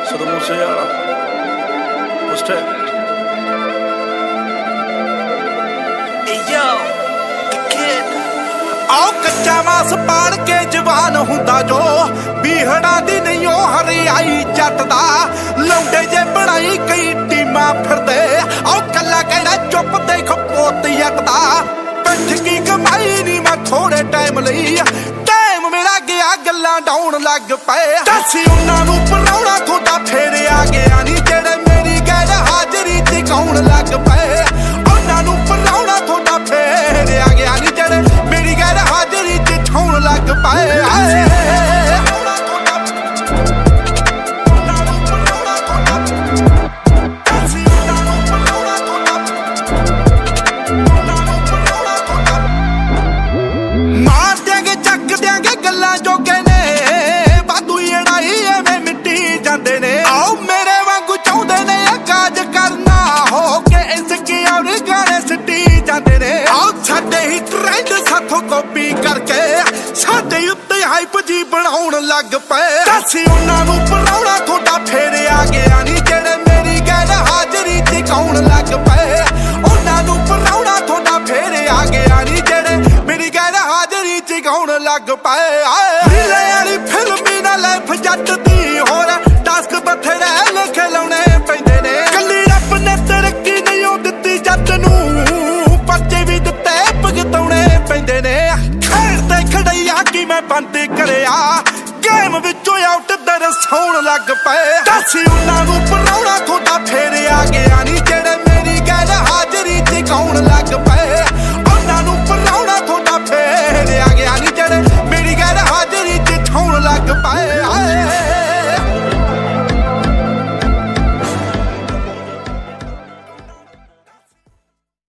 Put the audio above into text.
Musayala. What's that? Hey yo, the kid. आओ कच्चा मास पाड़ के जवान हुंदा जो बीहड़ा दी नहीं ओ हरियाई जटदा लौंडे जे बनाई कई टीमां फिरदे आओ कल्ला कहड़ा चुप देख पोत यकदा पिठ की कमाई नी मैं थोड़े टाइम लई टाइम मेरा गया गल्लां डाउन लग पे दसी उन्हां नूं पराउणा थोड़ा फेरे आ गया नी जेड़े मेरी गैर हाजरी च कौन लग पे उन्हां नूं पराउणा थोड़ा फेरे आ गया नी जेड़े मेरी गैर हाजरी च ठौण लग पे कॉपी करके साडे उत्ते हाइप जी बनाउण लग पे दसी उन्हां नूं पराउणा थोड़ा फेरे आ गया नी जेड़े मेरी गैर हाजरी च कौन लग पे उन्हां नूं पराउणा थोड़ा फेरे आ गया नी जेड़े मेरी गैर हाजरी च कौन लग पे रीले वाली फिल्मी ना लाइफ जट दी होर टास्क बथेरे लिखे लाउणे पैंदे ने कल्ली रब ने तरक्की नहीं ओ दित्ती जट नूं पर्चे भी दित्ते भुगताउणे पैंदे ने खेडते खड़ैया की मैं बंद करिया गेम विचों आउट दरस होण लग पे दसी उन्हां नूं पराउणा थोड़ा